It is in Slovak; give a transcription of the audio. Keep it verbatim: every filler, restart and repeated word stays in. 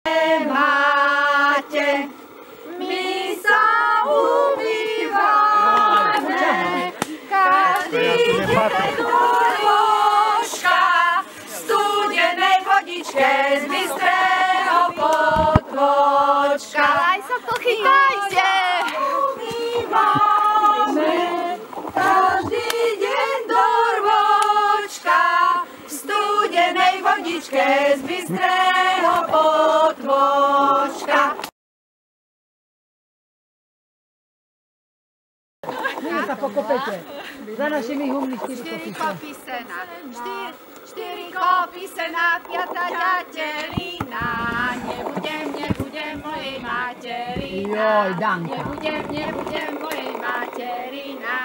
máte, my sa umývame, každý deň do lôžka, v studenej vodičke z bystrého potvočka. Aj sa pochytajte! Umývame, každý deň do rôčka, v studenej vodičke z bystrého potvočka. Vy sa pokopete. Za našimi humny Štyri kopy sena, štyri, štyri kopy sena, piata ďatelina. Nebudem, nebudem mojej materina. Joj, Danka. Nebudem, nebudem mojej materina.